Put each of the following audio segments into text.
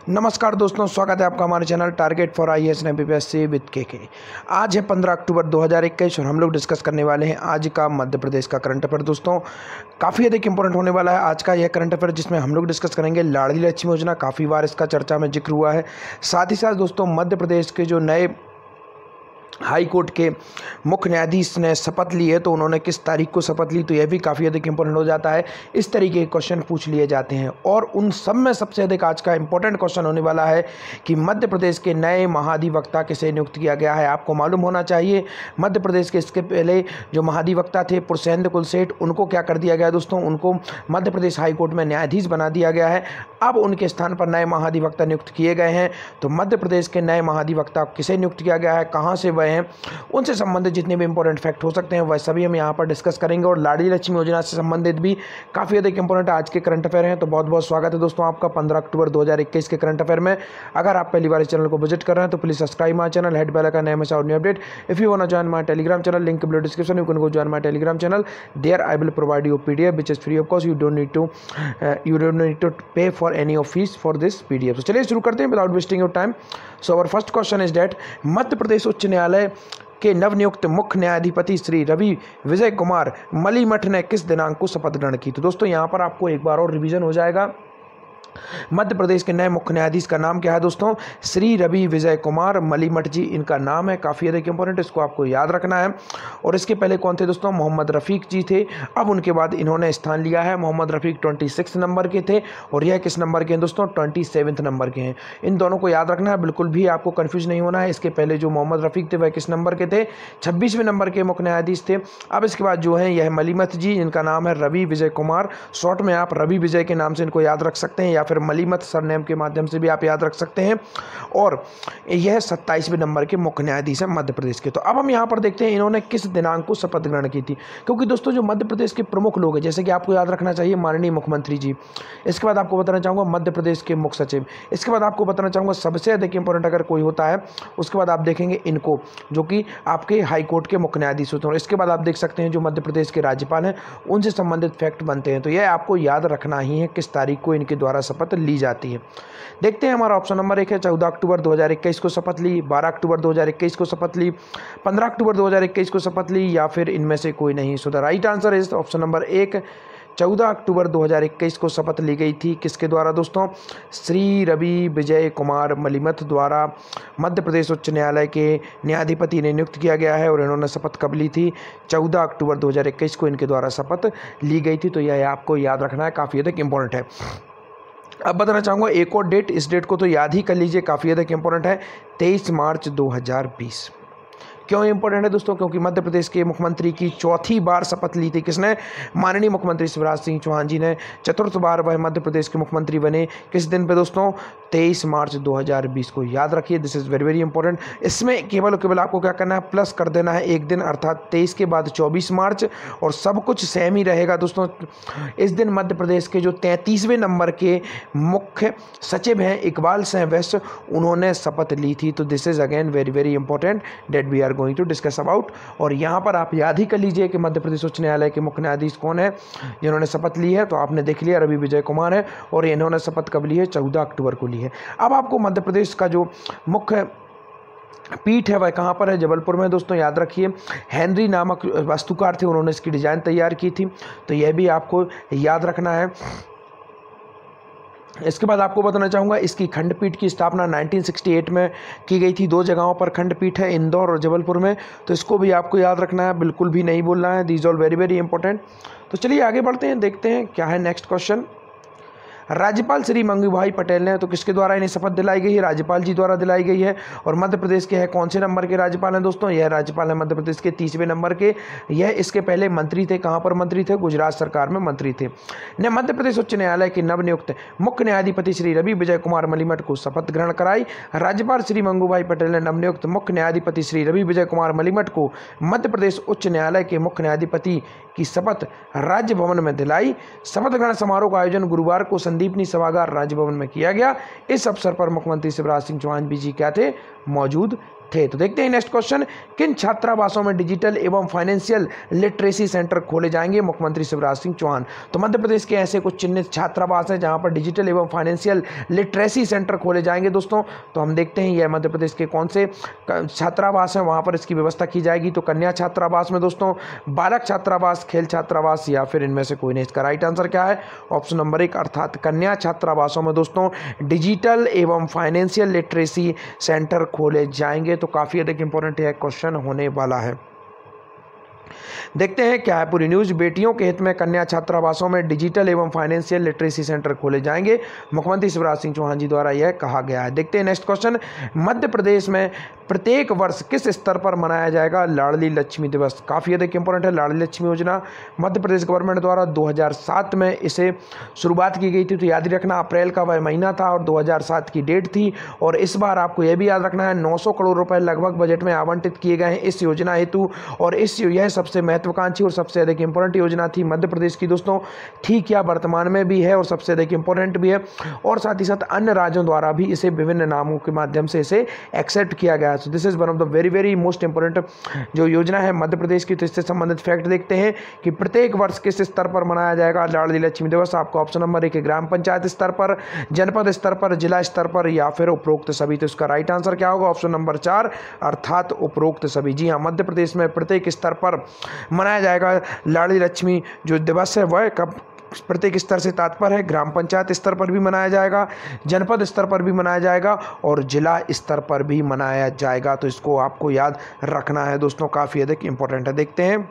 नमस्कार दोस्तों, स्वागत है आपका हमारे channel target for IAS and MPSC with K. आज है 15 अक्टूबर 2021 और हम लोग डिस्कस करने वाले हैं आज का मध्य प्रदेश का करंट अफेयर। दोस्तों काफ़ी अधिक इंपॉर्टेंट होने वाला है आज का यह करंट अफेयर, जिसमें हम लोग डिस्कस करेंगे लाडली लक्ष्मी योजना। काफ़ी बार इसका चर्चा में जिक्र हुआ है। साथ ही साथ दोस्तों मध्य प्रदेश के जो नए हाई कोर्ट के मुख्य न्यायाधीश ने शपथ ली है, तो उन्होंने किस तारीख को शपथ ली, तो यह भी काफ़ी अधिक इंपॉर्टेंट हो जाता है। इस तरीके के क्वेश्चन पूछ लिए जाते हैं और उन सब में सबसे अधिक आज का इंपॉर्टेंट क्वेश्चन होने वाला है कि मध्य प्रदेश के नए महाधिवक्ता किसे नियुक्त किया गया है। आपको मालूम होना चाहिए मध्य प्रदेश के इसके पहले जो महाधिवक्ता थे पुरुषेंद्र कुल सेठ, उनको क्या कर दिया गया दोस्तों, उनको मध्य प्रदेश हाई कोर्ट में न्यायाधीश बना दिया गया है। अब उनके स्थान पर नए महाधिवक्ता नियुक्त किए गए हैं। तो मध्य प्रदेश के नए महाधिवक्ता किसे नियुक्त किया गया है, कहाँ से वह हैं, उनसे संबंधित जितने भी इंपॉर्टेंट फैक्ट हो सकते हैं वह सभी हम यहाँ पर डिस्कस करेंगे। और लाडली लक्ष्मी योजना से संबंधित भी काफ़ी अधिक इंपॉर्टेंट आज के करंट अफेयर हैं। तो बहुत बहुत स्वागत है दोस्तों आपका 15 अक्टूबर 2021 के करंट अफेयर में। अगर आप पहली बार इस चैनल को विजिट कर रहे हैं तो please subscribe my channel, hit bell icon, हमेशा और new update. If you want to join my Telegram channel, link below description, you can go join my Telegram channel. There I will provide you PDF which is free of cost. You don't need to pay for any of fees for this PDF. तो चलिए शुरू करते हैं without wasting your time. So our first question is that Madhya Pradesh उच्च न्यायालय के नवनियुक्त मुख्य न्यायाधिपति श्री रवि विजय कुमार मलिमठ ने किस दिनांक को शपथ ग्रहण की। तो दोस्तों यहाँ पर आपको एक बार और रिवीजन हो जाएगा। मध्य प्रदेश के नए मुख्य न्यायाधीश का नाम क्या है दोस्तों, श्री रवि विजय कुमार मलिमठ जी इनका नाम है। काफ़ी अधिक इंपॉर्टेंट, इसको आपको याद रखना है। और इसके पहले कौन थे दोस्तों, मोहम्मद रफ़ीक जी थे। अब उनके बाद इन्होंने स्थान लिया है। मोहम्मद रफ़ीक 26 नंबर के थे और यह किस नंबर के हैं दोस्तों, 27 नंबर के हैं। इन दोनों को याद रखना है, बिल्कुल भी आपको कन्फ्यूज नहीं होना है। इसके पहले जो मोहम्मद रफ़ीक थे वह किस नंबर के थे, 26वें नंबर के मुख्य न्यायाधीश थे। अब इसके बाद जो है यह मलिमठ जी, इनका नाम है रवि विजय कुमार। शॉर्ट में आप रवि विजय के नाम से इनको याद रख सकते हैं या फिर मलिमठ सरनेम के माध्यम से भी आप याद रख सकते हैं। और यह 27वें नंबर के मुख्य न्यायाधीश हैं मध्य प्रदेश के। तो अब हम यहाँ पर देखते हैं इन्होंने किस दिनांक को शपथ ग्रहण की थी। क्योंकि दोस्तों जो मध्य प्रदेश के प्रमुख लोग हैं, जैसे कि आपको याद रखना चाहिए माननीय मुख्यमंत्री जी, इसके बाद आपको बताना चाहूँगा मध्य प्रदेश के मुख्य सचिव, इसके बाद आपको बताना चाहूँगा सबसे अधिक इंपॉर्टेंट अगर कोई होता है उसके बाद आप देखेंगे इनको, जो कि आपके हाई कोर्ट के मुख्य न्यायाधीश होते हैं। और इसके बाद आप देख सकते हैं जो मध्य प्रदेश के राज्यपाल हैं, उनसे संबंधित फैक्ट बनते हैं। तो यह आपको याद रखना ही है किस तारीख को इनके द्वारा शपथ ली जाती है। देखते हैं हमारा ऑप्शन नंबर 1 है 14 अक्टूबर 2021 को शपथ ली, 12 अक्टूबर 2021 को शपथ ली, 15 अक्टूबर 2021 को शपथ ली, या फिर इनमें से कोई नहीं। So the right answer is option number 1, 14 अक्टूबर 2021 को शपथ ली गई थी। किसके द्वारा दोस्तों, श्री रवि विजय कुमार मलिमठ द्वारा मध्य प्रदेश उच्च न्यायालय के न्यायाधिपति ने नियुक्त किया गया है। और इन्होंने शपथ कब ली थी, 14 अक्टूबर 2021 को इनके द्वारा शपथ ली गई थी। तो यह आपको याद रखना है, काफ़ी अधिक इंपॉर्टेंट है। अब बताना चाहूँगा एक और डेट, इस डेट को तो याद ही कर लीजिए, काफ़ी अधिक इंपॉर्टेंट है, 23 मार्च 2020। क्यों इंपॉर्टेंट है दोस्तों, क्योंकि मध्य प्रदेश के मुख्यमंत्री की चौथी बार शपथ ली थी किसने, माननीय मुख्यमंत्री शिवराज सिंह चौहान जी ने। चतुर्थ बार वह मध्य प्रदेश के मुख्यमंत्री बने किस दिन पे दोस्तों, 23 मार्च 2020 को। याद रखिए, this is very very important. इसमें केवल केवल आपको क्या करना है, प्लस कर देना है एक दिन, अर्थात 23 के बाद 24 मार्च, और सब कुछ सेम ही रहेगा दोस्तों। इस दिन मध्य प्रदेश के जो 33वें नंबर के मुख्य सचिव हैं इकबाल सिंह वैश्य, उन्होंने शपथ ली थी। तो this is again very very important date we are going to discuss about. और यहाँ पर आप याद ही कर लीजिए कि मध्य प्रदेश उच्च न्यायालय के मुख्य न्यायाधीश कौन है जिन्होंने शपथ ली है। तो आपने देख लिया, रवि विजय कुमार है और इन्होंने शपथ कब ली है, 14 अक्टूबर को ली है। अब आपको मध्य प्रदेश का जो मुख्य पीठ है वह कहाँ पर है, जबलपुर में दोस्तों। याद रखिए, हेनरी नामक वास्तुकार थे, उन्होंने इसकी डिज़ाइन तैयार की थी। तो यह भी आपको याद रखना है। इसके बाद आपको बताना चाहूँगा इसकी खंडपीठ की स्थापना 1968 में की गई थी। 2 जगहों पर खंडपीठ है, इंदौर और जबलपुर में। तो इसको भी आपको याद रखना है, बिल्कुल भी नहीं बोलना है। These all very very important. तो चलिए आगे बढ़ते हैं, देखते हैं क्या है नेक्स्ट क्वेश्चन। राज्यपाल श्री मंगू भाई पटेल ने, तो किसके द्वारा इन्हें शपथ दिलाई गई है, राज्यपाल जी द्वारा दिलाई गई है। और मध्य प्रदेश के है कौन से नंबर के राज्यपाल हैं दोस्तों, यह राज्यपाल है मध्य प्रदेश के 30वें नंबर के। यह इसके पहले मंत्री थे, कहाँ पर मंत्री थे, गुजरात सरकार में मंत्री थे। ने मध्य प्रदेश उच्च न्यायालय के नवनियुक्त मुख्य न्यायाधिपति श्री रवि विजय कुमार मलिमठ को शपथ ग्रहण कराई। राज्यपाल श्री मंगू भाई पटेल ने नवनियुक्त मुख्य न्यायाधिपति श्री रवि विजय कुमार मलिमठ को मध्य प्रदेश उच्च न्यायालय के मुख्य न्यायाधिपति की शपथ राजभवन में दिलाई। शपथ ग्रहण समारोह का आयोजन गुरुवार को संदीपनी सभागार राजभवन में किया गया। इस अवसर पर मुख्यमंत्री शिवराज सिंह चौहान जी क्या थे, मौजूद थे। तो देखते हैं नेक्स्ट क्वेश्चन, किन छात्रावासों में डिजिटल एवं फाइनेंशियल लिटरेसी सेंटर खोले जाएंगे? मुख्यमंत्री शिवराज सिंह चौहान। तो मध्य प्रदेश के ऐसे कुछ चिन्हित छात्रावास हैं जहां पर डिजिटल एवं फाइनेंशियल लिटरेसी सेंटर खोले जाएंगे दोस्तों। तो हम देखते हैं यह मध्य प्रदेश के कौन से छात्रावास हैं, वहां पर इसकी व्यवस्था की जाएगी। तो कन्या छात्रावास में दोस्तों, बालक छात्रावास, खेल छात्रावास, या फिर इनमें से कोई नहीं। इसका राइट आंसर क्या है? ऑप्शन नंबर 1 अर्थात कन्या छात्रावासों में दोस्तों डिजिटल एवं फाइनेंशियल लिटरेसी सेंटर खोले जाएंगे। तो काफ़ी अधिक इंपॉर्टेंट यह क्वेश्चन होने वाला है। देखते हैं क्या है पूरी न्यूज। बेटियों के हित में कन्या छात्रावासों में डिजिटल एवं फाइनेंशियल लिटरेसी सेंटर खोले जाएंगे, मुख्यमंत्री शिवराज सिंह चौहान जी द्वारा यह कहा गया है। देखते हैं नेक्स्ट क्वेश्चन, मध्य प्रदेश में प्रत्येक वर्ष किस स्तर पर मनाया जाएगा लाडली लक्ष्मी दिवस? काफ़ी अधिक इंपॉर्टेंट है। लाडली लक्ष्मी योजना मध्य प्रदेश गवर्नमेंट द्वारा 2007 में इसे शुरुआत की गई थी। तो याद ही रखना, अप्रैल का वह महीना था और 2007 की डेट थी। और इस बार आपको यह भी याद रखना है 900 करोड़ रुपए लगभग बजट में आवंटित किए गए हैं इस योजना हेतु। और यह सबसे महत्वाकांक्षी और सबसे अधिक इंपॉर्टेंट योजना थी मध्य प्रदेश की दोस्तों। ठीक या वर्तमान में भी है और सबसे अधिक इंपॉर्टेंट भी है। और साथ ही साथ अन्य राज्यों द्वारा भी इसे विभिन्न नामों के माध्यम से इसे एक्सेप्ट किया गया। So this is one of the very very most important जो योजना है मध्य प्रदेश की। तो इससे संबंधित फैक्ट देखते हैं कि प्रत्येक वर्ष किस स्तर पर मनाया जाएगा लाडली लक्ष्मी दिवस। आपको ऑप्शन नंबर 1 ग्राम पंचायत स्तर पर, जनपद स्तर पर, जिला स्तर पर, या फिर उपरोक्त सभी। तो इसका राइट आंसर क्या होगा? ऑप्शन नंबर 4 अर्थात उपरोक्त सभी। जी हाँ, मध्य प्रदेश में प्रत्येक स्तर पर मनाया जाएगा लाडली लक्ष्मी जो दिवस है। वह कब प्रत्येक स्तर से तात्पर्य है, ग्राम पंचायत स्तर पर भी मनाया जाएगा, जनपद स्तर पर भी मनाया जाएगा और जिला स्तर पर भी मनाया जाएगा। तो इसको आपको याद रखना है दोस्तों, काफ़ी अधिक इंपॉर्टेंट है। देखते हैं,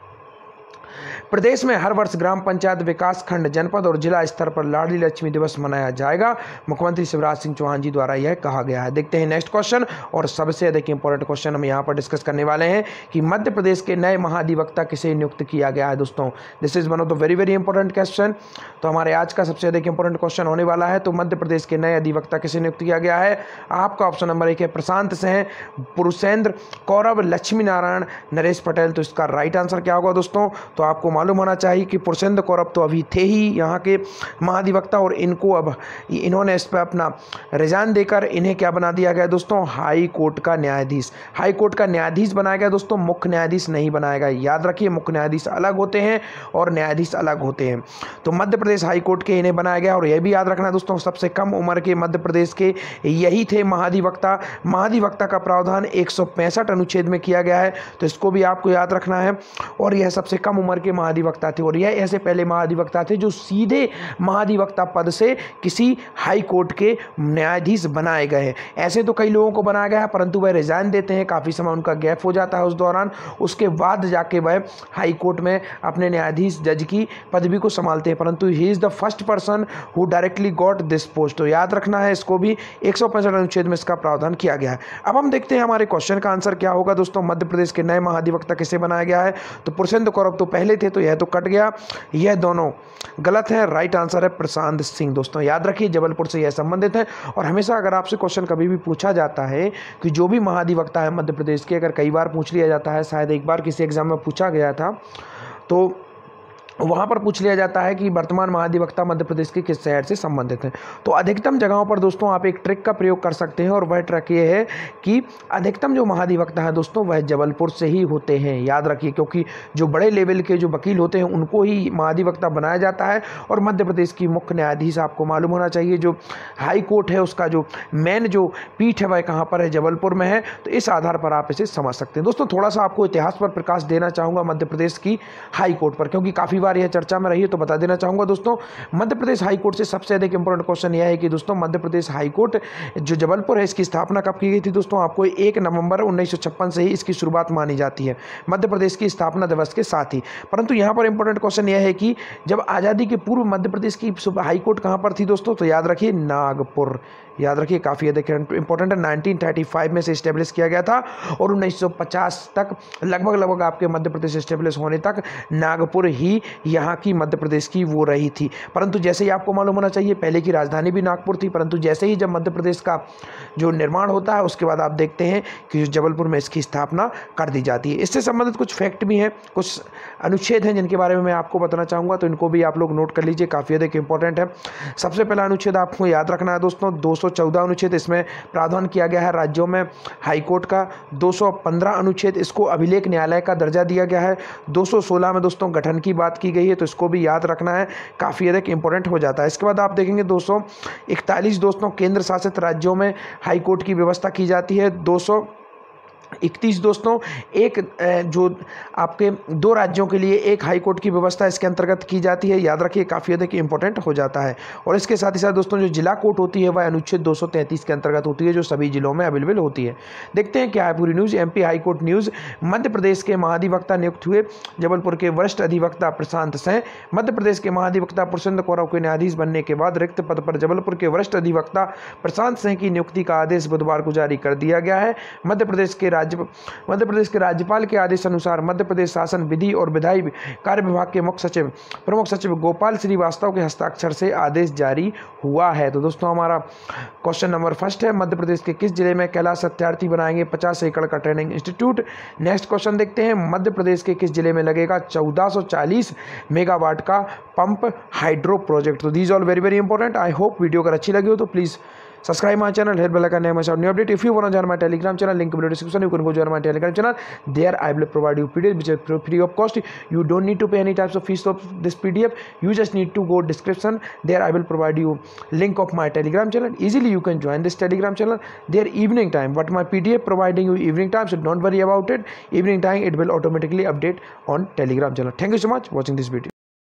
प्रदेश में हर वर्ष ग्राम पंचायत, विकास खंड, जनपद और जिला स्तर पर लाडली लक्ष्मी दिवस मनाया जाएगा, मुख्यमंत्री शिवराज सिंह चौहान जी द्वारा यह कहा गया है। देखते हैं नेक्स्ट क्वेश्चन, और सबसे अधिक इंपॉर्टेंट क्वेश्चन हम यहाँ पर डिस्कस करने वाले हैं कि मध्य प्रदेश के नए महाधिवक्ता किसे नियुक्त किया गया है दोस्तों। This is one of the very very important question. तो हमारे आज का सबसे अधिक इंपॉर्टेंट क्वेश्चन होने वाला है। तो मध्य प्रदेश के नए अधिवक्ता किसे नियुक्त किया गया है? आपका ऑप्शन नंबर 1 है प्रशांत सिंह, पुरुषेंद्र कौरव, लक्ष्मी नारायण, नरेश पटेल। तो इसका राइट आंसर क्या होगा दोस्तों? तो आपको मालूम होना चाहिए कि पुरुषेंद्र कौरव तो अभी थे ही यहाँ के महाधिवक्ता और इनको अब इन्होंने इस पर अपना रिजाइन देकर इन्हें क्या बना दिया गया दोस्तों? हाई कोर्ट का न्यायाधीश। हाई कोर्ट का न्यायाधीश बनाया गया दोस्तों, मुख्य न्यायाधीश नहीं बनाया गया। याद रखिए, मुख्य न्यायाधीश अलग होते हैं और न्यायाधीश अलग होते हैं। तो मध्य प्रदेश हाई कोर्ट के इन्हें बनाया गया। और यह भी याद रखना दोस्तों, सबसे कम उम्र के मध्य प्रदेश के यही थे महाधिवक्ता। महाधिवक्ता का प्रावधान 165 अनुच्छेद में किया गया है, तो इसको भी आपको याद रखना है। और यह सबसे कम उम्र के महाधिवक्ता थे और यह ऐसे पहले महाधिवक्ता थे जो सीधे महाधिवक्ता पद से किसी हाई कोर्ट के न्यायाधीश बनाए गए हैं। ऐसे तो कई लोगों को बनाया गया है, परंतु वह रिजाइन देते हैं, काफ़ी समय उनका गैप हो जाता है उस दौरान, उसके बाद जाके वह हाई कोर्ट में अपने न्यायाधीश जज की पदवी को संभालते हैं। परंतु he is the first person who directly got this post. तो याद रखना है, इसको भी 165 अनुच्छेद में इसका प्रावधान किया गया है। अब हम देखते हैं हमारे क्वेश्चन का आंसर क्या होगा दोस्तों। मध्य प्रदेश के नए महाधिवक्ता किसे बनाया गया है? तो पुरुषेंद्र कौरव तो पहले थे, तो यह तो कट गया, यह दोनों गलत है। राइट आंसर है प्रशांत सिंह। दोस्तों याद रखिए, जबलपुर से यह संबंधित है। और हमेशा अगर आपसे क्वेश्चन कभी भी पूछा जाता है कि जो भी महाधिवक्ता है मध्य प्रदेश के, अगर कई बार पूछ लिया जाता है, शायद एक बार किसी एग्जाम में पूछा गया था, तो वहाँ पर पूछ लिया जाता है कि वर्तमान महाधिवक्ता मध्य प्रदेश के किस शहर से संबंधित हैं। तो अधिकतम जगहों पर दोस्तों आप एक ट्रिक का प्रयोग कर सकते हैं और वह ट्रिक ये है कि अधिकतम जो महाधिवक्ता हैं दोस्तों वह जबलपुर से ही होते हैं। याद रखिए, क्योंकि जो बड़े लेवल के जो वकील होते हैं उनको ही महाधिवक्ता बनाया जाता है। और मध्य प्रदेश की मुख्य न्यायाधीश आपको मालूम होना चाहिए, जो हाई कोर्ट है उसका जो मेन जो पीठ है वह कहाँ पर है? जबलपुर में है। तो इस आधार पर आप इसे समझ सकते हैं। दोस्तों थोड़ा सा आपको इतिहास पर प्रकाश देना चाहूँगा मध्य प्रदेश की हाई कोर्ट पर, क्योंकि काफ़ी यह चर्चा में रही है, तो बता देना चाहूंगा दोस्तों। मध्य प्रदेश हाई कोर्ट से सबसे अधिक इंपॉर्टेंट क्वेश्चन यह है कि दोस्तों मध्य प्रदेश हाई कोर्ट जो जबलपुर है इसकी स्थापना कब की गई थी दोस्तों? आपको 1 नवंबर 1956 से ही इसकी शुरुआत मानी जाती है, मध्य प्रदेश की स्थापना दिवस के साथ ही। परंतु यहां पर इंपॉर्टेंट क्वेश्चन यह है कि जब आज़ादी के पूर्व मध्य प्रदेश की हाई कोर्ट कहां पर थी दोस्तों? तो याद रखिए, नागपुर। याद रखिए, काफ़ी अधिक इंपॉर्टेंट है। 1935 में से इस्टेब्लिश किया गया था और 1950 तक लगभग आपके मध्य प्रदेश इस्टेब्लिश होने तक नागपुर ही यहाँ की मध्य प्रदेश की वो रही थी। परंतु जैसे ही आपको मालूम होना चाहिए, पहले की राजधानी भी नागपुर थी, परंतु जैसे ही जब मध्य प्रदेश का जो निर्माण होता है उसके बाद आप देखते हैं कि जबलपुर में इसकी स्थापना कर दी जाती है। इससे संबंधित कुछ फैक्ट भी हैं, कुछ अनुच्छेद हैं जिनके बारे में मैं आपको बताना चाहूँगा, तो इनको भी आप लोग नोट कर लीजिए, काफ़ी अधिक इंपॉर्टेंट है। सबसे पहला अनुच्छेद आपको याद रखना है दोस्तों, 214 अनुच्छेद, इसमें प्रावधान किया गया है राज्यों में हाईकोर्ट का। 215 अनुच्छेद, इसको अभिलेख न्यायालय का दर्जा दिया गया है। 216 में दोस्तों गठन की बात की गई है, तो इसको भी याद रखना है, काफ़ी अधिक इंपॉर्टेंट हो जाता है। इसके बाद आप देखेंगे 241 दोस्तों केंद्र शासित राज्यों में हाईकोर्ट की व्यवस्था की जाती है। 231 दोस्तों एक जो आपके 2 राज्यों के लिए एक हाई कोर्ट की व्यवस्था इसके अंतर्गत की जाती है, याद रखिए, काफ़ी अधिक इंपॉर्टेंट हो जाता है। और इसके साथ ही साथ दोस्तों जो जिला कोर्ट होती है वह अनुच्छेद 233 के अंतर्गत होती है, जो सभी जिलों में अवेलेबल होती है। देखते हैं क्या है पूरी news. MP high court news, Madhya Pradesh के महाधिवक्ता नियुक्त हुए जबलपुर के वरिष्ठ अधिवक्ता प्रशांत सिंह। मध्य प्रदेश के महाधिवक्ता पुरुषोत्तम कौरव के न्यायाधीश बनने के बाद रिक्त पद पर जबलपुर के वरिष्ठ अधिवक्ता प्रशांत सिंह की नियुक्ति का आदेश बुधवार को जारी कर दिया गया है। मध्य प्रदेश के राज्यपाल के आदेश अनुसार मध्य प्रदेश शासन विधि और विधायी कार्य विभाग के प्रमुख सचिव गोपाल श्रीवास्तव के हस्ताक्षर से आदेश जारी हुआ है। तो दोस्तों हमारा क्वेश्चन नंबर फर्स्ट है, मध्य प्रदेश के किस जिले में कैलाश सत्यार्थी बनाएंगे 50 एकड़ का ट्रेनिंग इंस्टीट्यूट। नेक्स्ट क्वेश्चन देखते हैं, मध्य प्रदेश के किस जिले में लगेगा 1440 मेगावाट का पंप हाइड्रो प्रोजेक्ट। तो these all very very important. I hope video अगर अच्छी लगी हो तो please subscribe my channel, hit bell icon, never miss out new update. If you want to join my Telegram channel, link in below description. You can go join my Telegram channel. There I will provide you PDF which is free of cost. You don't need to pay any types of fees of this PDF. You just need to go description. There I will provide you link of my Telegram channel. Easily you can join this Telegram channel. There evening time, but my PDF providing you evening time, so don't worry about it. Evening time it will automatically update on Telegram channel. Thank you so much for watching this video.